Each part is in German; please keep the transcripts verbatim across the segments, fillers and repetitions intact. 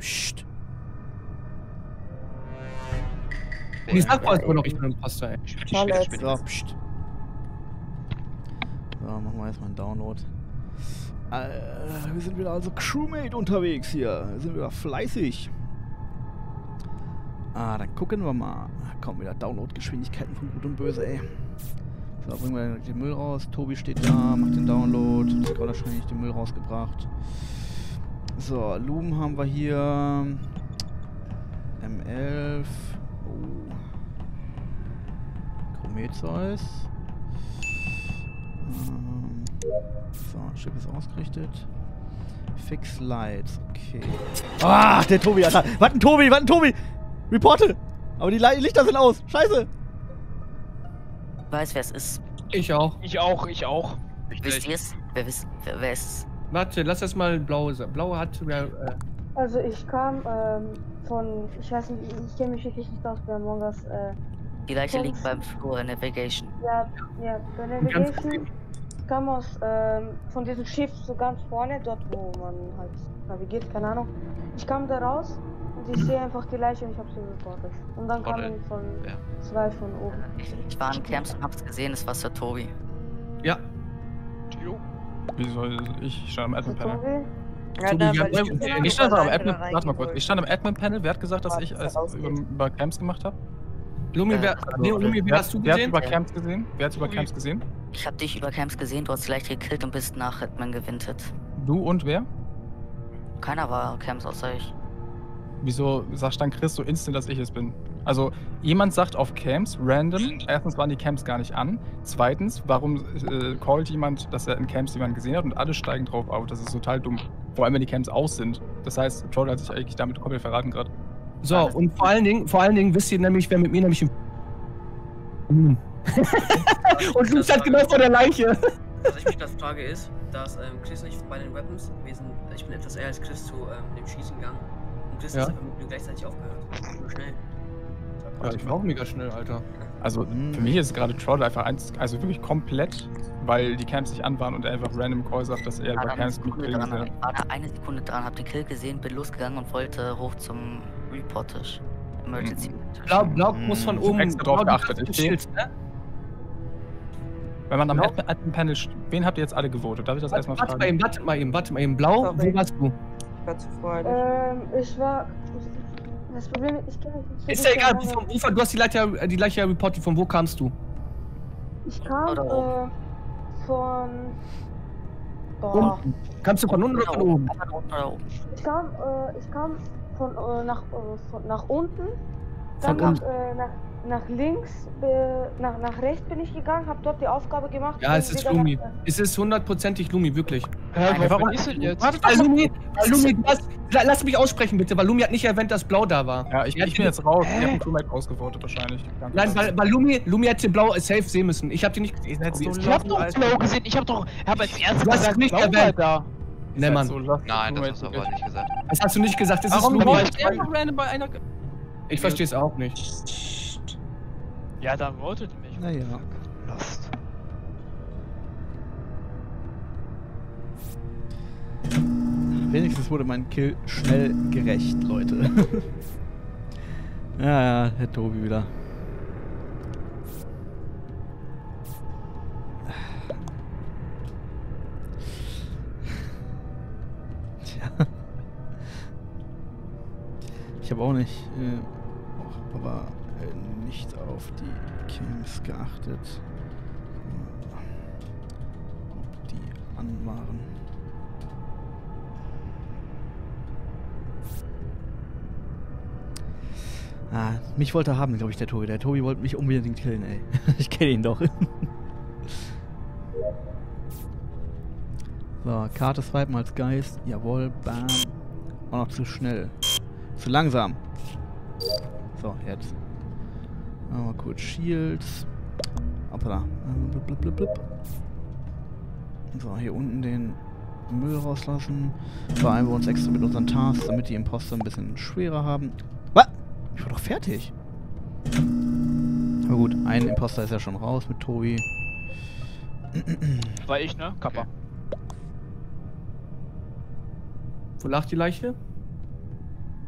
Psst. Ich sag mal, noch ich bin Imposter, ey. So, psst. So, machen wir erstmal einen Download. Äh, wir sind wieder also Crewmate unterwegs hier. Wir sind wieder fleißig. Ah, dann gucken wir mal. Kommen wieder Download-Geschwindigkeiten von Gut und Böse, ey. So, bringen wir den Müll raus. Tobi steht da, macht den Download. Hat gerade wahrscheinlich den Müll rausgebracht. So, Lumen haben wir hier. M elf. Oh. Chromezeus. Ähm, so, Schiff ist ausgerichtet. Fix Lights, okay. Ah, der Tobi, Alter. Warten, Tobi, warten, Tobi! Reporte! Aber die Lichter sind aus. Scheiße! Ich weiß, wer es ist. Ich auch. Ich auch, ich auch. Ich Wisst ihr es? Wer, wisst, wer, wer ist es? Warte, lass erst mal Blau sagen. Blau hat ja. Äh, Also ich kam ähm, von, ich weiß nicht, ich kenne mich wirklich nicht aus bei Among Us. Äh, Die Leiche von- liegt beim Flur Navigation. Ja, ja, bei Navigation. Ich kam aus ähm, von diesem Schiff so ganz vorne, dort wo man halt navigiert, keine Ahnung. Ich kam da raus und ich sehe einfach die Leiche und ich habe sie reportet. Und dann Toll. kamen von Ja. zwei von oben. Ich, ich war in Camps und hab's gesehen, es war Sir Tobi. ja. Jo. Wieso? Ich stand am Admin Panel. Tobi? Tobi, dann, ja, weil ich- ich Ich stand am Admin, rein warte mal kurz. wollte. Ich stand am Admin Panel. Wer hat gesagt, dass ich Warte, als rausgeht. über, über Camps gemacht habe? Lumi, wer, nee, Lumi, wer wer, hast du wer hat gesehen? über Camps gesehen? Wer hat über Lumi. Camps gesehen? Ich hab dich über Camps gesehen, du hast die Leiche gekillt und bist nach Redman gewintet. Du und wer? Keiner war Camps außer ich. Wieso sagst dann Chris so instant, dass ich es bin? Also, jemand sagt auf Camps, random, erstens waren die Camps gar nicht an. Zweitens, warum äh, callt jemand, dass er in Camps jemanden gesehen hat und alle steigen drauf auf? Das ist total dumm. Vor allem, wenn die Camps aus sind. Das heißt, Troll hat sich eigentlich damit komplett verraten gerade. So, und vor allen Dingen, vor allen Dingen wisst ihr nämlich, wer mit mir nämlich im. Hm. Und du stand genau vor der Leiche. Was ich mich gerade frage ist, dass ähm, Chris nicht bei den Weapons gewesen, ich bin etwas eher als Chris zu ähm, dem Schießen gegangen und Chris Ja. ist einfach mit mir gleichzeitig aufgehört. Nur schnell. Ja, ich war auch mega schnell, Alter. Also, für mich ist gerade Troll einfach eins, also wirklich komplett, weil die Camps nicht an waren und er einfach random Call sagt, dass er War über da eine Camps mit Sekunde Killen dran, gesehen hat. war da eine Sekunde dran, hab den Kill gesehen, bin losgegangen und wollte hoch zum Report-Tisch. Emergency. Blau, Blau muss von Ich hab oben. extra drauf Blau, geachtet, du ich hast seh- Schild, ne? Wenn man am Blau? Admin Admin Panel, st- wen habt ihr jetzt alle gewotet? Darf ich das Warte, erstmal warte mal fragen? eben, warte mal eben, warte mal eben. Blau, Sorry. wo warst du? Ich war zu freudig. Ähm, ich war. Das Problem ist, ich kann nicht. Ist ja egal, wo vom Ufer, du hast die Leiche, die Leiche reportet, von wo kamst du? Ich kam Oder äh, von. Boah. Unten. Kamst du von unten oder von oben? Einfach da unten oder oben. Ich kam, äh, ich kam von, äh, nach, äh, von, nach unten, dann Von nach, äh, nach, nach links, äh, nach, nach rechts bin ich gegangen, hab dort die Aufgabe gemacht. Ja, es bin ist wieder Lumi. nach- Es ist hundertprozentig Lumi, wirklich. Hä, Nein, warum ist denn jetzt? Warte, Weil Lumi, weil Lumi, du hast, la- lass mich aussprechen bitte, weil Lumi hat nicht erwähnt, dass Blau da war. Ja, ich, ich bin jetzt raus. Ich hab einen Crewmate ausgevotet wahrscheinlich. Danke. Nein, weil, weil Lumi, Lumi hätte Blau safe sehen müssen. Ich hab die nicht gesehen. Ich hab doch Flow gesehen, ich hab doch, ich hab als erstes Du hast es gesagt, nicht Flow war erwähnt. da. Ne, Mann. So, lass Nein, das Crewmate hast du aber wirklich. nicht gesagt. Das hast du nicht gesagt, das ist Warum Lumi. wollt ihr einfach random bei einer... Ich verstehe es auch nicht. Ja, dann votet mich. Naja. Lost. Wenigstens wurde mein Kill schnell gerecht, Leute. Ja, ja, Herr Tobi wieder. Tja. Ich habe auch nicht, äh, auch, aber äh, nicht auf die Camps geachtet. Ob die an waren. Ah, mich wollte er haben, glaube ich, der Tobi. Der Tobi wollte mich unbedingt killen, ey. Ich kenne ihn doch. So, Karte swipen als Geist. Jawohl, bam. Auch noch zu schnell. Zu langsam. So, jetzt. Mal kurz Shields. Hoppla. Blub, blub, blub, blub. So, hier unten den Müll rauslassen. Beeilen wir uns extra mit unseren Tasks, damit die Imposter ein bisschen schwerer haben. Was? Ich war doch fertig. Aber gut, ein Imposter ist ja schon raus mit Tobi. War ich, ne? Kappa. Wo lag die Leiche?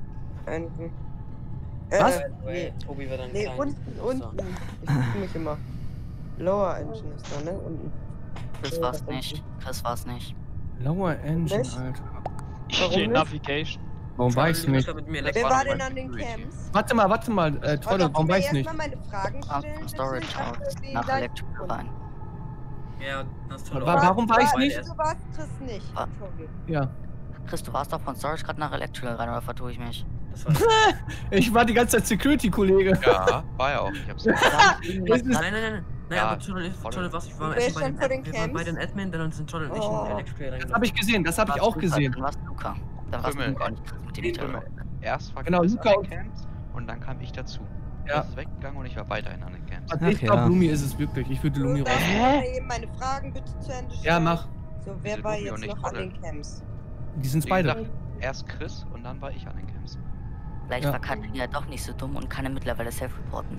Enden. Was? Äh, nee, Tobi wird dann nee klein. unten, unten. Ich gucke mich immer. Lower Engine ist da, ne? Unten. Chris war's nicht. Chris war's nicht. Lower Engine, Nicht? Alter. Ich Warum stehe in nicht? Navigation. Warum weiß ich nicht? Mit mir Wer letztes war Mal. denn an den Camps? Warte mal, warte mal, äh, Trolle, warum weiß ich nicht? erstmal meine Fragen Ab stellen? vom bitte? Storage Ich dachte, aus. die Nach Leitung- Electrical rein. Ja, das ist toll. Wa- warum war ich War- nicht? Du warst Chris nicht. Ah. Sorry. Ja. Chris, du warst doch von Storage gerade nach Electrical rein, oder vertue ich mich? Das war Ich war die ganze Zeit Security-Kollege. Ja, war ja auch. Ich hab's Da hab ich irgendwas Das ist- Nein, nein, nein, nein. Nein, Ja, aber Trolle, voll. Trolle, was? Ich war Wer erst ist bei schon den, vor den Ad- wir waren bei Camps? den Admin, dann sind Trolle und ich Oh. in Electrical Das habe ich gesehen, das habe ich auch gesehen. Dann warst Luca. Dann warst Krümel. Luca und nicht Chris mit dem Krümel. Meteor. Erst war Genau, Chris Luca an und- den Camps und dann kam ich dazu. Ja. Chris ist weggegangen und ich war weiterhin an den Camps. Also Ach ich glaube, ja. Lumi ist es wirklich. Ich würde Lumi So, raus. darf ich mal eben meine Fragen bitte zu Ende stellen? Ja, mach. So, wer Wieso war Lumi und jetzt nicht noch an Trolle? den Camps? Die sind Wie beide. gesagt, erst Chris und dann war ich an den Camps. Vielleicht Ja. war Katrin ja doch nicht so dumm und kann er mittlerweile self-reporten.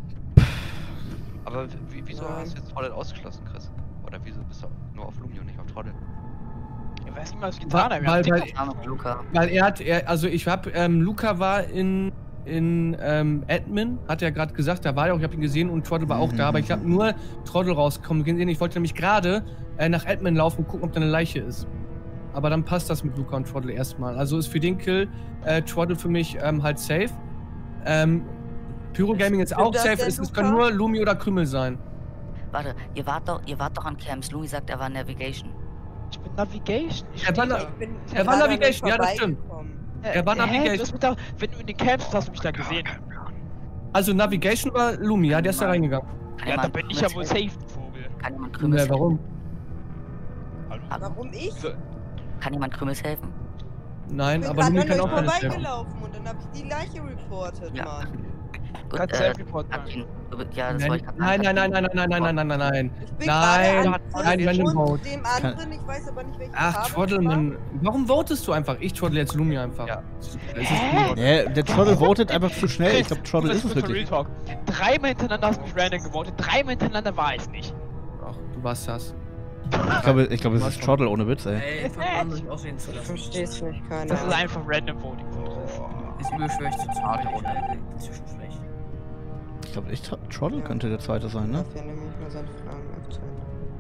Aber wie, wieso Nein. hast du jetzt Trolle ausgeschlossen, Chris? Oder wieso bist du nur auf Lumi und nicht auf Trolle? Ich weiß nicht mal, was ich Weil- getan habe. Wir weil- haben weil- Tickets Arme gezogen. Luca. Weil er hat, er, also ich hab, ähm, Luca war in, in ähm, Admin, hat er gerade gesagt, da war er auch, ich habe ihn gesehen und Trottel war auch da, aber ich habe nur Trottel rausgekommen gesehen. Ich wollte nämlich gerade äh, nach Admin laufen und gucken, ob da eine Leiche ist. Aber dann passt das mit Luca und Trottel erstmal. Also ist für den Kill äh, Trottel für mich ähm, halt safe. Ähm, Pyro Gaming ist Stimmt auch das safe, denn, es, es Luca? können nur Lumi oder Krümel sein. Warte, ihr wart doch, ihr wart doch an Camps. Lumi sagt, er war in Navigation. Ich bin Navigation. Ich Er war stehe na- da. Ich bin Er war gerade an Navigation, euch ja, das stimmt. vorbeigekommen. Er war Hä? Navigation. Du hast mich da, wenn du in den Camps bist, hast du mich da gesehen. Also Navigation war Lumi, ja, der ist da reingegangen. Kann Ja, da jemand bin ich Krümel ja wohl safe- safe, Vogel. Kann jemand Krümel Ne, warum? Hallo? helfen? Warum ich? So, Kann jemand Krümels helfen? Nein, Ich bin aber gerade Lumi an kann euch auch alles helfen. vorbeigelaufen und dann habe ich die Leiche reportet, Ja. Mann. Gut, Kannst äh, Self-Report machen. Katrin, du bist- ja, das Nein, wollte ich gerade nein, nein, nein, nein, nein, nein, nein, nein, nein, nein. Ich bin Nein, gerade nein, an random Chris vote. und dem anderen, ich weiß aber nicht, welche Ach, Farbe Trottel, es war. Mann. Warum votest du einfach? Ich trottel jetzt Lumi einfach. Ja. Es ist Hä? Lumi. Ja, der Trottel votet einfach zu schnell. Ich glaube, Trottel Chris, ist es kurz mal wirklich. Real Talk. Dreimal hintereinander hast du mich random gewotet, dreimal hintereinander war es nicht. Ach, du warst das. Ich glaube, ich glaube, es ist Trottel ohne Witz, ey. Ey, ich fang an, euch aussehen zu Ich lassen. versteh's nicht, keine Das ist Ahnung. einfach random Voting von Chris. Ist übel schwer zu Ah, die tun. Runde. Inzwischen schlecht. Ich glaube, ich Trottel könnte der zweite sein, ne? Darf ja nämlich mal seine Fragen aufzählen.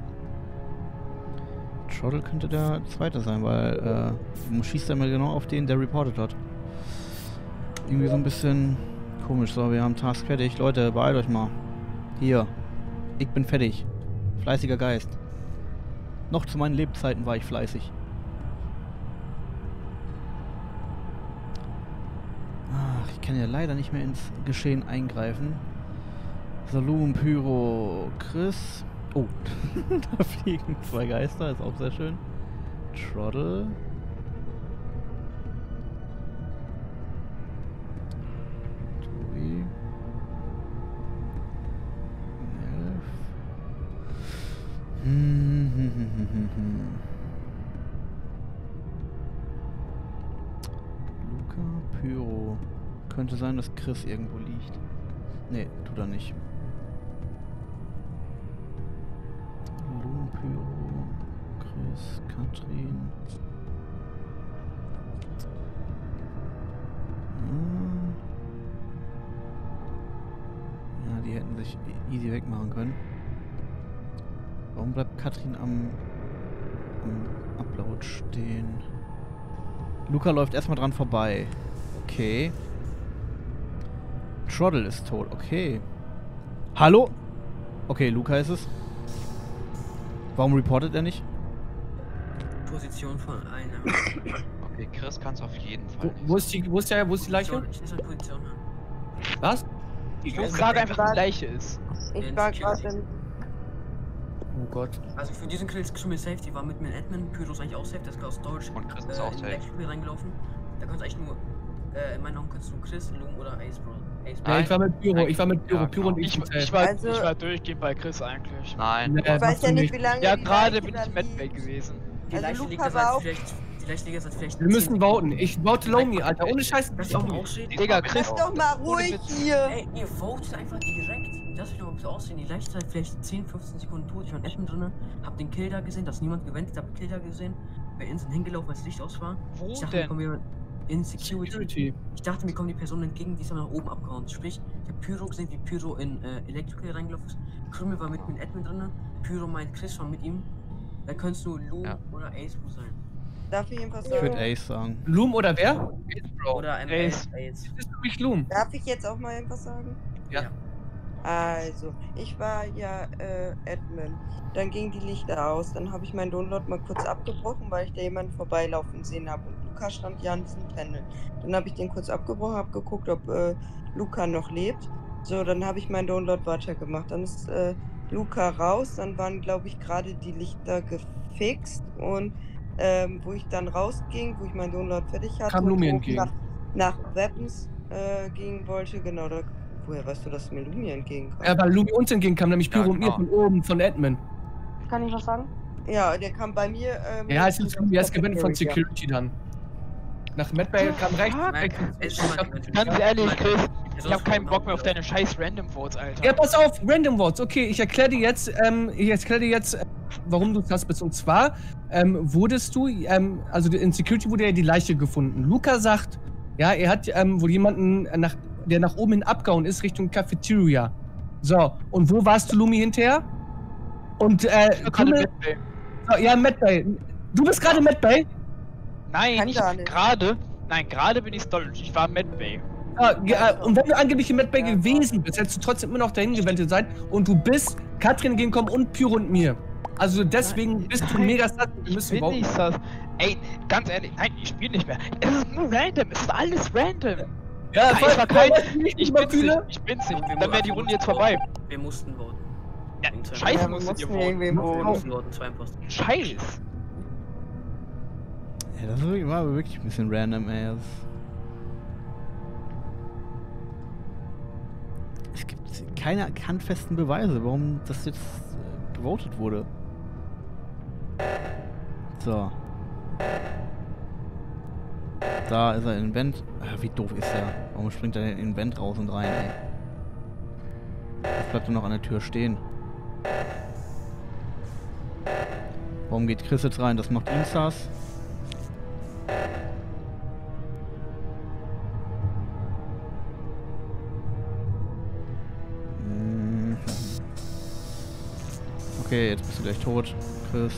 Trottel könnte der zweite sein, weil äh, man schießt immer genau auf den, der reported hat. Irgendwie so ein bisschen komisch. So, wir haben Task fertig. Leute, beeilt euch mal. Hier. Ich bin fertig. Fleißiger Geist. Noch zu meinen Lebzeiten war ich fleißig. Ach, ich kann ja leider nicht mehr ins Geschehen eingreifen. Saloon, Pyro, Chris. Oh, da fliegen zwei Geister, ist auch sehr schön. Trottel. Tobi. Elf. Hm, hm, hm, hm, hm, hm. Luca, Pyro. Könnte sein, dass Chris irgendwo liegt. Nee, tut er nicht. Lu, Pyro, Chris, Katrin. Hm. Ja, die hätten sich e- easy wegmachen können. Warum bleibt Katrin am, am Upload stehen? Luca läuft erstmal dran vorbei. Okay. Trottel ist tot. Okay. Hallo? Okay, Luca ist es. Warum reportet er nicht? Position von einem. Okay, Chris kann es auf jeden Wo, Fall wo, ist die, wo, ist der, wo ist die Leiche? Ich lese eine Position an. Was? Ich frage einfach, was die Leiche ist. Ich war gerade in... Oh Gott. Also für diesen Kill ist Krümel safe, die war mit mir in Admin, Pyro ist eigentlich auch safe, der ist gerade aus Deutsch Und Chris ist äh, auch in safe. Electrical reingelaufen. Da kannst du eigentlich nur, äh, in meinen Augen kannst du Chris, Loom oder Ace Bro. Ace Bro. Ja, ich war mit Pyro, ich war mit Pyro, Ja, Pyro und genau. ich Ich, sind ich, safe. war, Also- ich war durchgehend bei Chris eigentlich. Nein. Nee, Ich weiß machst ja du nicht, wie lange Ja, die gerade Leiche bin da ich im Medbay liegt. gewesen. Die Also Leiche Luca liegt da war seit auch- vielleicht, die Leiche liegt da seit vielleicht Wir müssen zehn voten. Sekunden. Ich vote Lomi, Alter. Ohne Scheiß. Lass mich doch mal aussehen. Digga, Chris, Lass doch mal ruhig Witz. hier. Ey, ihr votet einfach direkt. Lass mich doch mal bitte aussehen. Die Leiche seit vielleicht zehn, fünfzehn Sekunden tot. Ich war in Admin drinne, hab den Kill da gesehen, dass niemand gewendet, hab den Kill da gesehen. Bin instant hingelaufen, als Licht aus war. wo Ich dachte, denn? komm, wir In Security. Security. Ich dachte, mir kommen die Personen entgegen, die sind nach oben abgehauen. Sprich, ich habe Pyro gesehen, wie Pyro in äh, Electrical reingelaufen ist. Krümel war mit mir in Admin drin. Pyro meint, Chris war mit ihm. Da könntest du Loom Ja. oder Ace sein. Darf ich irgendwas Ich würde sagen? Ace sagen. Loom oder wer? Oder M Ace. Ace. Das ist für mich Loom. Darf ich jetzt auch mal irgendwas sagen? Ja. Also, ich war ja äh, Admin. Dann gingen die Lichter aus. Dann habe ich meinen Download mal kurz abgebrochen, weil ich da jemanden vorbeilaufen sehen habe. Und Luca stand ja an diesem Panel. Dann habe ich den kurz abgebrochen, habe geguckt, ob äh, Luca noch lebt. So, dann habe ich meinen Download weitergemacht. Dann ist äh, Luca raus. Dann waren, glaube ich, gerade die Lichter gefixt. Und ähm, wo ich dann rausging, wo ich meinen Download fertig hatte, Kam und Lumi hoch entgegen. nach, nach Weapons äh, gehen wollte, genau, da, woher weißt du, dass mir Lumi entgegenkam? Ja, weil Lumi uns entgegenkam, nämlich Pyro Ja, und mir genau. von oben, von Admin. Kann ich was sagen? Ja, der kam bei mir. Ähm, Ja, es ist Lumi, er ist gewendet von Security. Security dann. Nach Medbay kam rechts. Nein, es ist schon mal Ganz ehrlich, Chris, ich soll hab keinen von Bock mehr auf unten deine scheiß Random Votes, Alter. Ja, pass auf, Random Votes. Okay, ich erkläre dir jetzt, ähm, ich erkläre dir jetzt, äh, warum du das bist. Und zwar ähm, wurdest du, ähm, also in Security wurde ja die Leiche gefunden. Luca sagt, ja, er hat ähm, wohl jemanden, nach, der nach oben hin abgehauen ist, Richtung Cafeteria. So, und wo warst du, Lumi, hinterher? Und, äh, Ich war gerade Krümel, mit, ey. so, ja, Medbay. Du bist gerade Medbay? Nein, Kann ich gar nicht. gerade. Nein, gerade bin ich Storage. Ich war Medbay. Ja, ja, und wenn du angeblich in Medbay gewesen bist, hättest du trotzdem immer noch dahin gewendet sein und du bist Katrin entgegengekommen und Pyro und mir. Also deswegen bist du Nein, mega satt. Wir Ich müssen bin bauen. nicht das. Ey, ganz ehrlich, nein, ich spiele nicht mehr. Es ist nur random, es ist alles random. Ja, Nein, ich war kein. nicht Ich über bin's nicht, Kühle. ich bin's nicht. Dann wäre die Runde jetzt vorbei. Wir mussten voten. Ja, Intern. scheiße Ja, wir musstet ihr mussten voten. irgendwen Wir voten. mussten voten, zwei Imposter. Scheiß. Ja, das war aber wirklich ein bisschen random, ey. Das es gibt keine handfesten Beweise, warum das jetzt äh, gewotet wurde. So. Da ist er in den Vent. Ah, wie doof ist er? Warum springt er denn in den Vent raus und rein, ey? Jetzt bleibt er noch an der Tür stehen. Warum geht Chris jetzt rein? Das macht ihn sass. Hm. Okay, jetzt bist du gleich tot, Chris.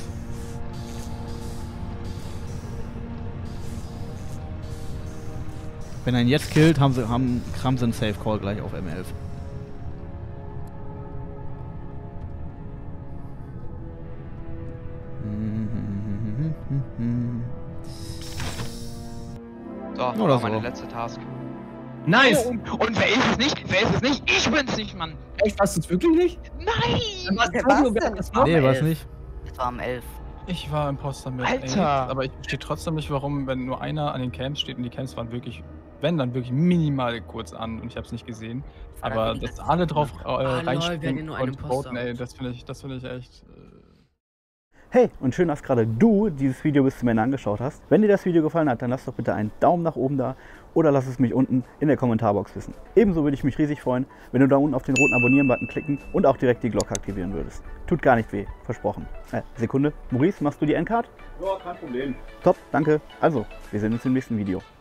Wenn er ihn jetzt killt, haben sie, haben, haben sie einen Safe Call gleich auf M elf. So, Oder war so. meine letzte Task. Nice! Und, und wer ist es nicht? Wer ist es nicht? Ich bin's nicht, Mann. Echt, warst du es wirklich nicht? Nein! Dann war's Wer Tobi war's und wer denn? hat das noch? Nee, war's elf. nicht. Das war um elf. Ich war Imposter mit Alter! Ace, aber ich verstehe trotzdem nicht, warum, wenn nur einer an den Camps steht und die Camps waren wirklich, wenn dann wirklich minimal kurz an und ich habe es nicht gesehen. war Aber dann dass wieder- alle drauf äh, Ah, lol, wir hatten reinspringen nur einen und Imposter. voten, ey, das finde ich, das finde ich echt. Äh, Hey, und schön, dass gerade du dieses Video bis zum Ende angeschaut hast. Wenn dir das Video gefallen hat, dann lass doch bitte einen Daumen nach oben da oder lass es mich unten in der Kommentarbox wissen. Ebenso würde ich mich riesig freuen, wenn du da unten auf den roten Abonnieren-Button klicken und auch direkt die Glocke aktivieren würdest. Tut gar nicht weh, versprochen. Äh, Sekunde. Maurice, machst du die Endcard? Ja, kein Problem. Top, danke. Also, wir sehen uns im nächsten Video.